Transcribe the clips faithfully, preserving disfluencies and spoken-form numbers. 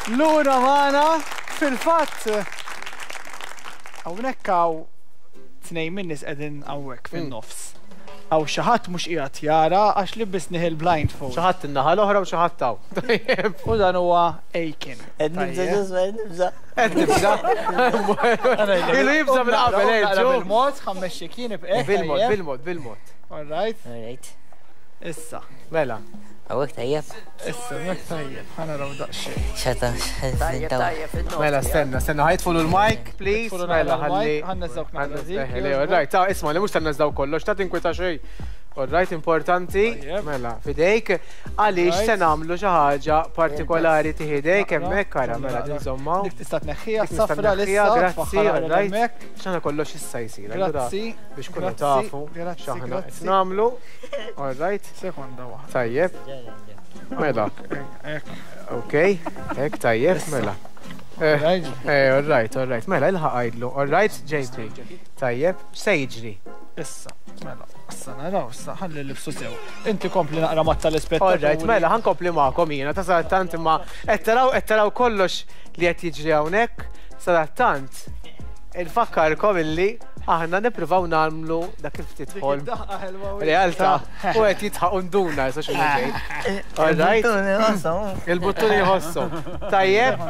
Luna Mana, fil-fatt. Hawnhekk hawn tnejn min-nies qegħdin hawnhekk fin-nofs. Għaw xaħat mux qiegħed jara għax libisni il-blindfold. Xaħat in-naħa l-oħra u xaħat taw. U dan huwa Aiken. Qed nibża ġusma, qed nibża. Qed nibża. Ilu jibża mill-qabel, ejġu. Bil-mod, ħammex xekien b'eħ. Bil-mod, bil-mod, bil-mod. All right. All right. Issa. Mela. Għawek tajjeb. Issa, mek tajjeb. Ħana raw daqxej. Xata, Tajjeb, tajjeb. Mela, stenna, stenna, ħajtfulu l-mic, please. Mela, ħalli. Ħannezzaw knaħdazik. Right, ta' isma, li mux tannezzaw kollox, ta' tinkwita xej. All right, importanti. Mela, fidejk, għalix se namlu xi ħaġa partikolari tiħidejk hemmhekk kara, mela tinżommaw. Dik tista' tneħħiha s-safra lissa. Grazzi, all right. X'aħna kollox issa jsir. Grazzi. Biex kunu tafu x'aħna qed nagħmlu. All right. Sekonda waħda. Tajjeb. Mela. Okej, hekk tajjeb, mela. Eh, all right, all right. Mela, ilħaq għajdlu. All right, ġejtri. Tajjeb, se jiġri. Issa, mela. Issa naraw, issa ħalli l-libsu sew. Inti kompli naqra mat tal-ispettaturi. All right, mela, ħankompli magħkom jiena ta' sadattant imma qed taraw qed taraw kollox li qed jiġri hawnhekk. Sadattant infakkarkom illi aħna nippruvaw nagħmlu dak kif tidħol. Realtà u qed jitħaq unduna sa xi ġej. All right. Il-buttuni jħossu. Tajjeb.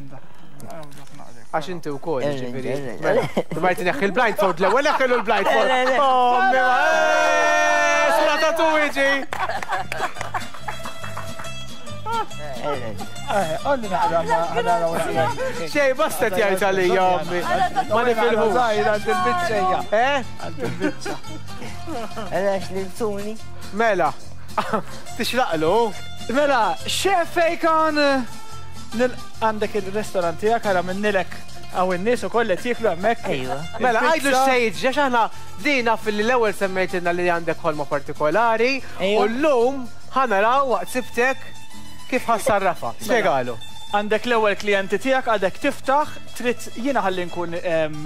Għax inti wkoll, ġifieri. Ma jtineħħi il-blindfold l-ewwel neħħilu l-blindfold. Oh, mela! Sura ta' tuwiġi! Għalli naqra ma naqra. Xej, basta tjajt għalija, ommi. Ma nifilħu. Zaħira, għand il-bicċeja. Eh? Għand il-bicċa. Għalax li l-tuni. Mela. Tixlaqlu? Mela, xef Aiken għandek il-restorant tijak għara minnilek għaw il-nis u kollet jiklu għemmek. Ejwa. Mela, għajdlu xejġ, ġax aħna dina fil-ewel semmejtina li għandek ħolma partikolari u l-lum ħanaraw waqt sibtek kif ħassarrafa. Spiegalu. Għandek l-ewel klienti tijak għadek tiftaħ, trid jina ħalli nkun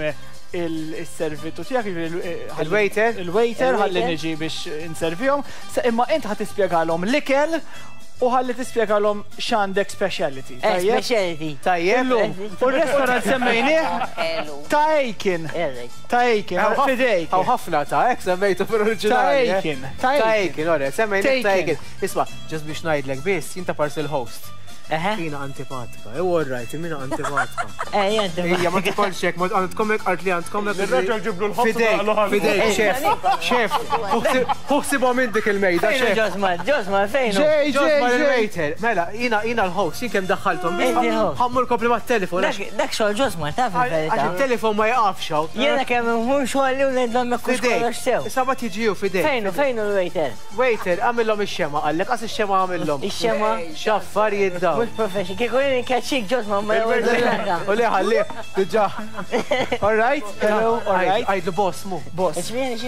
il-servitu tijak, il-waiter, il-waiter ħalli niġi biex inservijom, imma int ħat ispiegalom l-ikel u ħalli tispjegalhom x'għandek speciality. Speciality. Tajjeb. U r-restorant semmejnieh ta' Aiken. Ta' Aiken, fidejk. Hawn ħafna ta' hekk semmejtu fil-oriġinali. Ta' Aiken. Ta' Aiken, ora, semmejnieh ta' Aiken. Isma', ġust biex ngħidlek biss, jinta parcel host. Jina antipatika, ew all right, mina antipatika. Eh, jenta. Ija, ma tkolx hekk, ma għandkomek art li għandkomek. Il-raġel ġiblu l-ħobs. Fidejk, fidejk, xef, xef, uħsibhom minn dik il-mejda, xef. Ġosmar, Ġosmar, fejn? Ġej, Ġosmar il-waiter. Mela, jina jina l-host, jien kemm daħħalthom. Ħammur kopli mat-telefon. Dak xogħol Ġosmar, taf il-verità. Għax il-telefon ma jaqafx hawn. Jiena kemm imur xogħol li ngħidlhom jekk kollox sew. Issa ma tiġiju fidejk. Fejn fejn il-waiter? Waiter, għamilhom ix-xema, għallek qas ix-xema għamilhom. Ix-xema? X'affarijiet dawn. Mhux profession. Kien kaċċik Ġosmar ma jgħidu l-għanka. U li ħalli, diġà. All right, hello, all right. Għajdlu boss mu. Boss.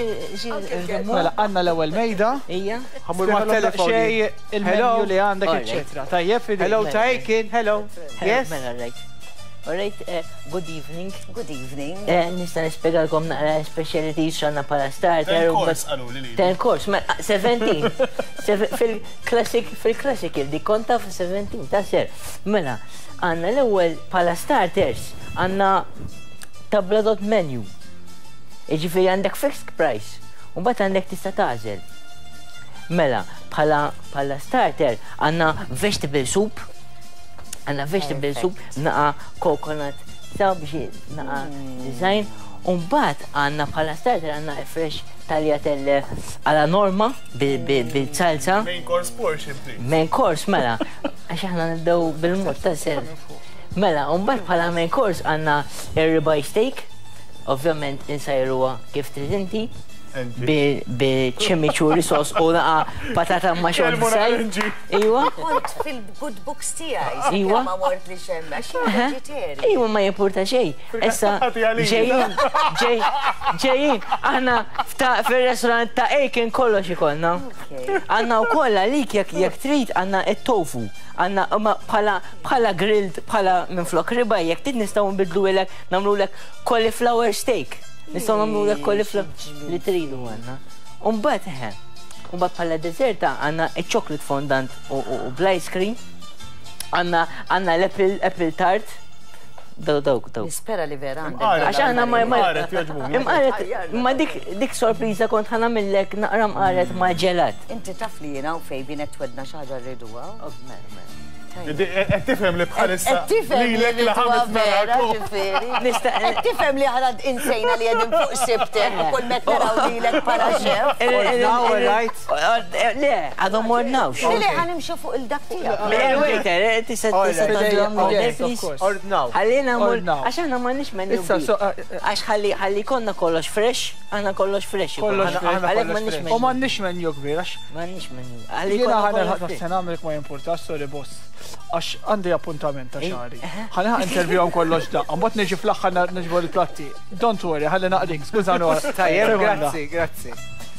Mela, għanna l-ewwel mejda. Ija. Ħammur ma' telefon. Xej il-menju li għandek, eccetera. Tajjeb, fidejk. Hello, ta' Aiken, hello. Yes? Mela, right. All right, good evening. Good evening. Nista nispjegalkom naqra specialties xanna pala starter. Ten course, għalu li li. Ten course, ma seventeen. Fil-classic, fil-classic, di konta f-seventeen, ta' ser. Mela, għanna l-ewel pala starters, għanna tabla.dot menu. Iġifiri għandek fixed price, u bat għandek tista tażel. Mela, pala starter, għanna vegetable soup, għanna vegetable soup, naqa coconut, saw biex naqa design, un bat għanna bħala starter għanna fresh tagliatelle għala norma bil-salsa. Main course portion, please. Main course, mela, għax aħna nibdew bil-mod ta' ser. Mela, un bat bħala main course għanna ribeye steak, ovvjament insajruwa kif trid inti, bil-chimichurri sos u naqa patata ma xogħol f'saj. Iwa. Kont fil-good books tiegħi. Iwa. Ma mort li xemma, xi vegetarian. Iwa ma jimpurta xejn. Issa ġejjin, ġejjin, aħna fil-restorant ta' Aiken kollox ikollna. Għandna wkoll għalik jekk trid għandna it-tofu. Għanna bħala grilled, bħala minn flok ribaj, jekk tid nistgħu nbidlu lek nagħmlulek cauliflower steak. Nistgħu nagħmlulek cauliflower li tridu għandna. Umbagħad eħe. Umbagħad bħala deserta għandna chocolate fondant u bl-ice cream. Għanna għanna l-apple tart. Daw, daw, daw. Nispera li vera għandek. Għax għanna ma Mqaret, jogħġbuni. Imqaret, ma dik dik sorpriża kont ħana millek naqra mqaret ma ġelat. Inti taf li jiena u fejbi netwedna xaġa rriduha? Qed tifhem li bħalissa Tifem li lilek laħamet vera mela. ġifieri. Nista' Tifem li ħana insejna li għedin fuq sibtek u kull met naraw lilek para xef. Now, right? Le, għadhom mornawx. Li ħanimxu fuq il-dak tijak. Waiter, tista' tista' tagħmlu Yes, of course. Ordnaw. Ħallina mur, Ordnaw. għax aħna ma nix menu. Issa, so, Għax ħalli ħalli konna kollox fresh, għana kollox fresh. Kollox Għalhekk fresh. Għalek ma nix u menu. ma nix menju kbir, għax Ma nix menu. Għalli jiena konna ħana kollox l-ħatna fresh. s-senamrik ma jimportax, sorry boss. Għax għandi appuntament ta' xari. ħana intervjawhom kollox da, għambot neġi fl-axħar neġbu l-platti. Don't worry, ħalli naqdik, skuza nor. Tajjeb, grazzi, grazzi.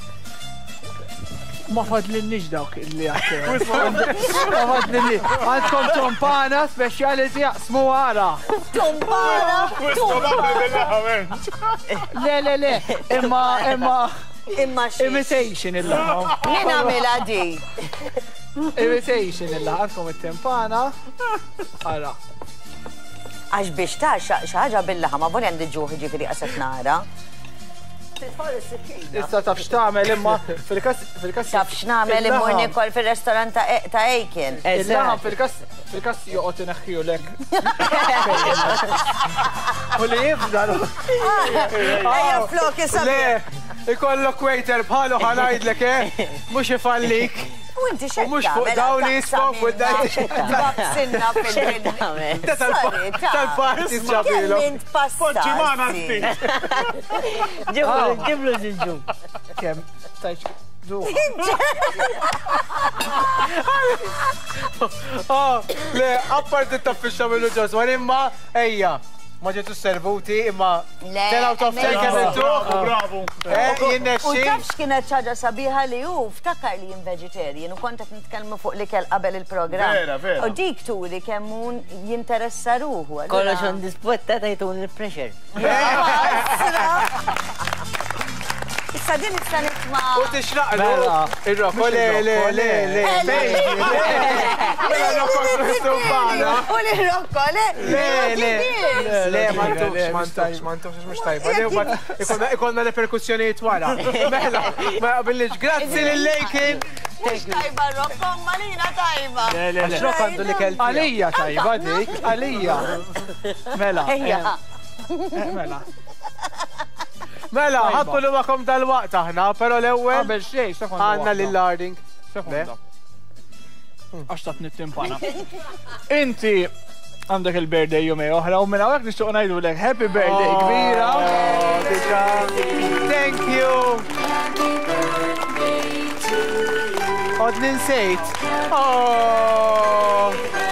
Ma fadlinniġ dawk li għattew. Ma fadlinni. Għandkom tompana speciality jaqsmu għara. Tumbara, tumbara. Le, le, le, imma, imma, Imma xie. imitation il-laħam. Min għamela di? Imitation il-laħam, għandkom il-tempana. Għara. Għax biex ta' xaħġa bil-laħama, bon għandi ġuħi ġifiri għasat nara. Issa taf x'tagħmel imma fil-kas fil-kas Taf x'namel immur nikol fil-restaurant ta' Ejkin. Il-laħam fil-kas fil-kas joqgħod ineħħiju lek. U li jibda. Ejja flok jisabi. Le, ikollok waiter bħalu ħanajdlek, eh? Mux ifallik. U inti xed U mux fuq dawn jisfok fuq dan. Babsinna fil-ħin. Tal-parti ġabilu. Kellint Poġġi maħna passati. Ġiblu ġinġum. Kemm tajx duħ. Le, apparti taffisċa mill ġos, ma imma, ejja, ma ġetu servuti, imma ten out of ten kemm Bravo, bravo. U jinnexxi. tafx kienet ċaġa sabiħa li u ftakar li jien vegetarian u kontet nitkellmu fuq li kell qabel il-programm. Vera, vera. U dik turi kemmun jinteressa ruħu. Kollox on dispotta tajtun il-pressure. Issa din issa nisma' U tixraqlu. Mela. Ir-rokko, le, le, le, le. Mela rokko stumpana. U li rokko, le? Le, le, le, le, mantux, le, mantux, mantux, mux tajba. Le, bat, ikonna- Ikonna reperkussjonijiet wara. Mela, ma qabilix, grazzi lil-lejkin. Mux tajba rokko, ma lina tajba. Le, le, le. Għax rokko għandu li kelti. Għalija tajba dik, għalija. Mela. Ejja. eh, Mela. Mela, ħakkullu makom dal-waqt aħna, pero l-ewwel Qabel xej, sekonda. għanna waħda. lill-larding. Sekonda. Għax tat nittimpana. Inti għandek il-birthday jumej oħra u minna għak nixtuq najdu l happy birthday kbira. Diġa. Thank you. Għod ninsejt. Oh.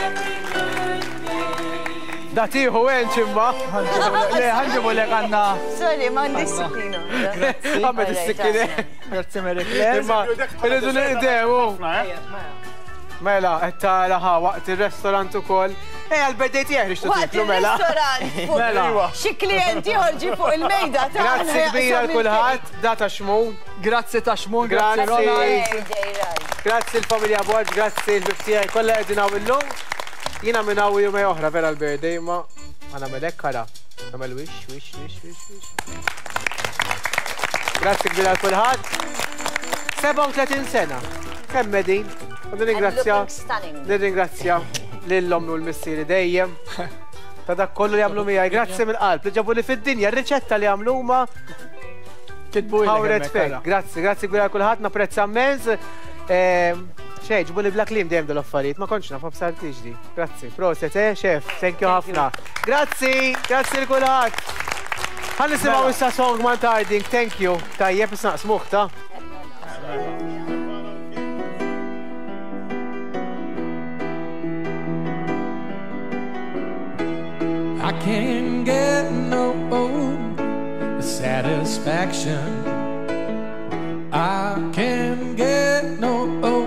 Datiħu għen ċimma. Le, ħanġibu lek għanna. Sorry, ma n-dissiplina. Għamma d-sikkine. Grazzi Mary Claire. Imma, rridu l-idemu. Mela, etta laħa waqt il-restorant u koll. Ej, għal-beddej tiegħi rixtu Waqt tiklu mela. il-ristorant. Mela. Xi klienti ħorġi fuq il-mejda. Grazzi kbira l-kulħadd, data xmun. Grazzi ta' xmun, Grazzi. grazzi Ronald. Grazzi l-familja Borġ, grazzi l-biftijaj kolla għedina il-lum. Jina minnaw jumej oħra vera l-birthday, ma għana melek kara. Għamel wish, wish, wish, wish, wish. Grazzi kbira l-kulħadd. seba' u tletin sena. Kemm medin. U nirringrazzja. Nirringrazzja lil-lom u l-missieri dejjem. Ta' dak kollu li għamlu mijaj. Grazzi mill-qalb li ġabu li fid-dinja. R-riċetta li għamlu ma Kitbu Hawret fek. Grazzi, grazzi kbira l-kulħadd. Napprezza mezz. Xej, ġibu li bla klim dejjem dal-affarijiet. Ma konċ naf b'sar tiġdi. Grazzi. Proset, eh, xef. Thank you ħafna. Grazzi, grazzi l-kulħadd. Ħalli simaw issa song man tarding. Thank you. Tajjeb, isnaq smuħ ta' I can't get no satisfaction. I can't get no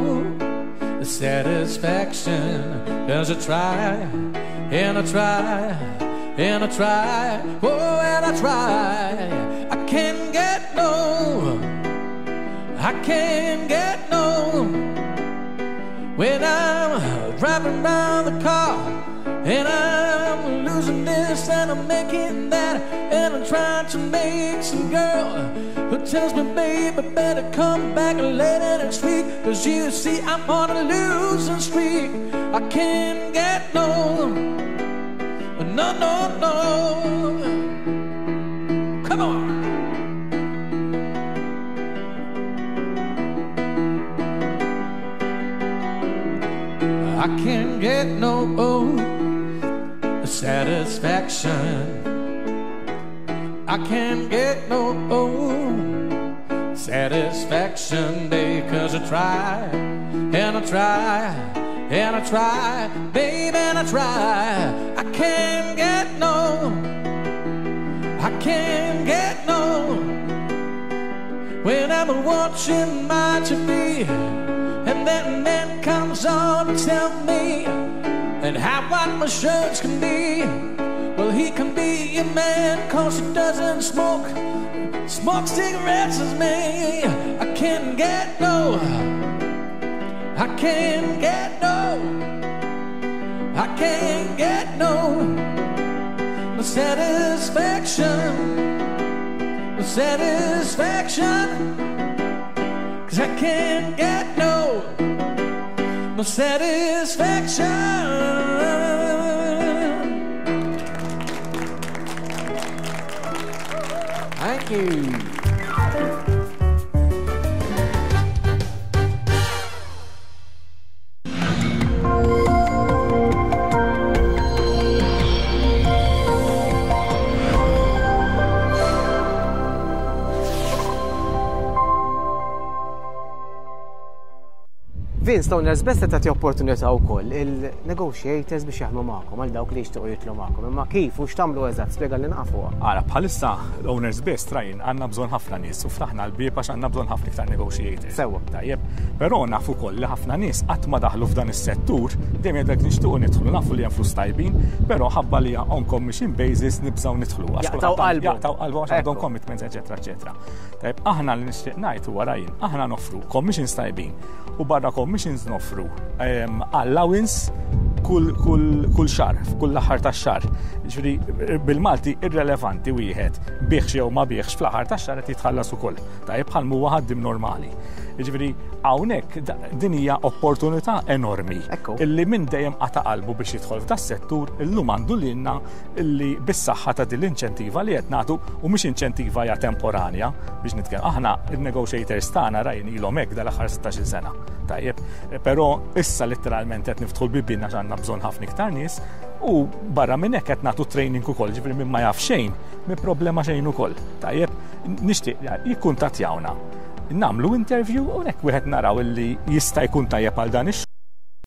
satisfaction. Cause I try, and I try, and I try, oh, and I try. I can't get no, I can't get no. When I'm driving around the car, and I'm losing this and I'm making that, and I'm trying to make some girl who tells me, baby, better come back later next week, cause you see I'm on a losing streak. I can't get no, no, no, no. Come on. I can't get no oh, satisfaction. I can't get no oh, satisfaction, because I try and I try and I try, baby, and I try. I can't get no, I can't get no. When I'm watching my T V, and that man comes on to tell me and how white my shirts can be. Well, he can be a man cause he doesn't smoke, smoke cigarettes as me. I can't get no, I can't get no, I can't get no, no satisfaction, no satisfaction. Cause I can't get no, no satisfaction. Thank you. Vince, l-owners best tagħti opportunità wkoll il-negotiators biex jaħdmu magħkom għal dawk li jixtiequ jitlu magħkom. Imma kif u x'tagħmlu eżatt spjega li naqfu. Ara bħalissa l-owners best rajn għandna bżonn ħafna nies u ftaħna l-bieb għax għandna bżonn ħafna iktar negotiators. Sewwa. Tajjeb, però nafu wkoll li ħafna nies qatt ma daħlu f'dan is-settur dejjem jgħidlek nixtiequ nidħlu, nafu li hemm flus tajbin, però ħabba li on commission basis nibżgħu nidħlu. Jaqtaw qalbu. Jaqtaw qalbu għax għandhom commitments, eċetera, eċetera. Tajjeb, aħna li nixtieq ngħid huwa rajn, aħna noffru commissions tajbin u barra commissions noffru allowance kull kull kull xar, kull aħħar tax-xar. Ġifieri bil-Malti irrelevanti wieħed bieħx jew ma bieħx fl-aħħar tax-xar qed jitħallas ukoll. Tajjeb bħal huwa ħaddim normali. Jiġifieri hawnhekk din hija opportunità enormi illi min dejjem qata' qalbu biex jidħol f'das-settur illum għandu lilna illi bis-saħħa ta' din l-inċentiva li qed nagħtu u mhux inċentiva hija temporanja biex nitkellem. Aħna il-negotiators tagħna rajn ilhom hekk dal-aħħar sittax-il sena. Tajjeb, però issa letteralment qed niftħu l-bibien għax għandna bżonn ħafna iktar nies u barra minn hekk qed nagħtu training ukoll, ġifieri minn ma jaf xejn, mi problema xejn ukoll. Tajjeb, nixtieq jikkuntattjawna. Namlu interview u hekk wieħed naraw illi jista' jkun tajjeb għal dan ix